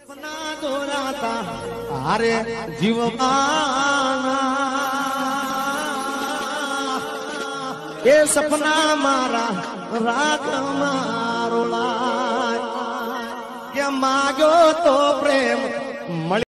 સપના દોરાતા હારે જીવવાના એ સપના મારા રાગ મારો લાય કે માગ્યો તો પ્રેમ